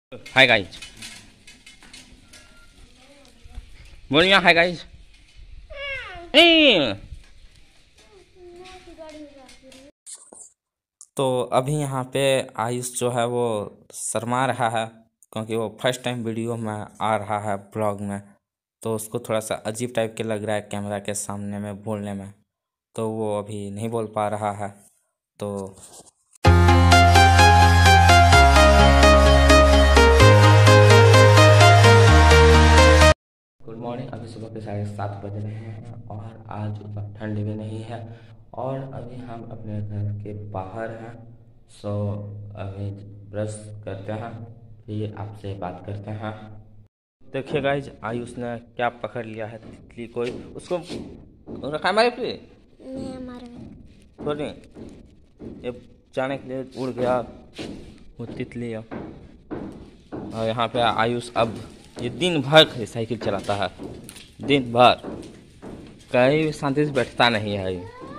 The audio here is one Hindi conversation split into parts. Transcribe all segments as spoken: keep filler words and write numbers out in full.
हाय गाइस, बोलिए हाय गाइस। तो अभी यहाँ पे आयुष जो है वो शर्मा रहा है क्योंकि वो फर्स्ट टाइम वीडियो में आ रहा है ब्लॉग में। तो उसको थोड़ा सा अजीब टाइप के लग रहा है कैमरा के सामने में बोलने में, तो वो अभी नहीं बोल पा रहा है। तो गुड मॉर्निंग। अभी सुबह के साढ़े सात बज रहे हैं और आज उतना ठंड भी नहीं है और अभी हम अपने घर के बाहर हैं। सो अभी ब्रश करते हैं फिर आपसे बात करते हैं। देखिए गाइज, आयुष ने क्या पकड़ लिया है, तितली कोई उसको रखा हमारे पे थोड़ी ये जाने के लिए उड़ गया वो तितली। और यहाँ पे आयुष अब ये दिन भर साइकिल चलाता है, दिन भर कहीं भी शांति से बैठता नहीं है।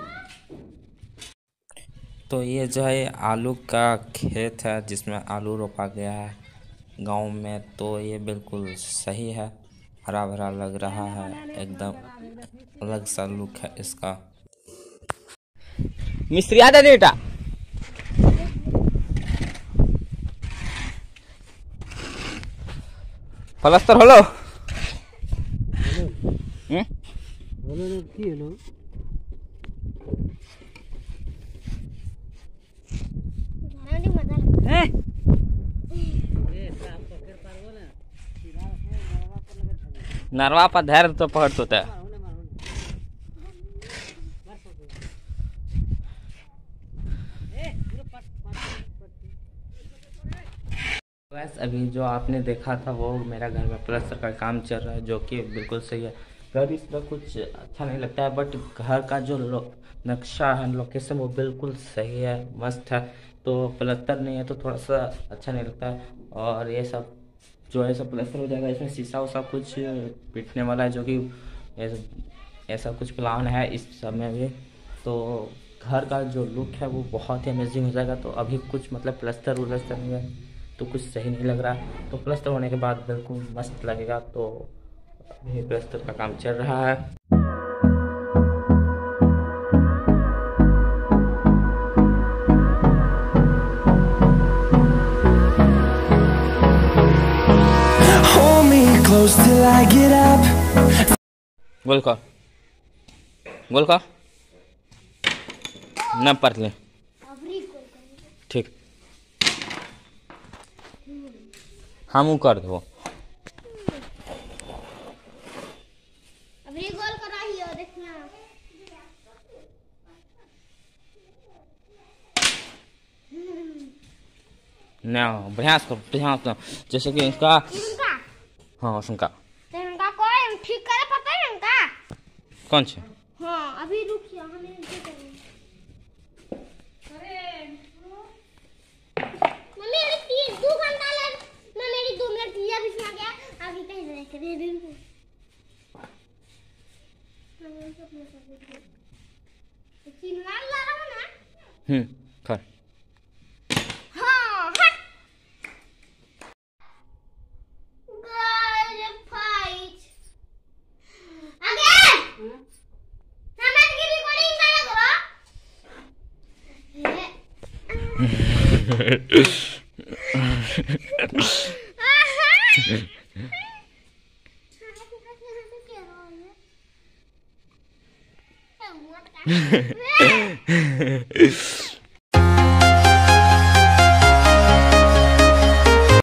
तो ये जो है आलू का खेत है जिसमें आलू रोपा गया है गांव में। तो ये बिल्कुल सही है, हरा भरा लग रहा है, एकदम अलग सा लुक है इसका। मिस्त्री आ जा बेटा। प्लास्टर হলো হুম হলো না কি হলো জানি মজা লাগে এ এ साफ पकड़ पारबो ना सीधा से नरवा पर लगे नरवा पर धैर्य तो पकड़ तो है। बस अभी जो आपने देखा था वो मेरा घर में प्लास्टर का काम चल रहा है, जो कि बिल्कुल सही है। घर इस तरह कुछ अच्छा नहीं लगता है, बट घर का जो नक्शा है, लोकेशन, वो बिल्कुल सही है, मस्त है। तो प्लास्टर नहीं है तो थोड़ा सा अच्छा नहीं लगता है। और ये सब जो है सब प्लास्टर हो जाएगा। इसमें शीशा उसा कुछ पिटने वाला है, जो कि ऐसा कुछ प्लान है इस समय भी। तो घर का जो लुक है वो बहुत ही अमेजिंग हो जाएगा। तो अभी कुछ मतलब प्लास्टर व्लास्टर नहीं है तो कुछ सही नहीं लग रहा। तो प्लास्टर होने के बाद बिल्कुल मस्त लगेगा। तो अभी प्लास्टर का काम चल रहा है। गोल कर गोल कर न पर ले ठीक हम कर दो। अभी गोल कराइए देखना। ना बढ़िया से बढ़िया से, जैसे कि इसका हाँ उसका इनका कोई ठीक करे पता है इनका कौन से। हाँ अभी रुकिए हमें अरे मम्मी अरे तीन दो घंटा लग मैं मेरी दो मिनट लिया भी सुना गया अभी कहीं रह के दे दिन तीन लाल ला रहा हूं ना। हम्म कर हाँ हट गाइस फाइट अगेन समझ की रिकॉर्डिंग करो करो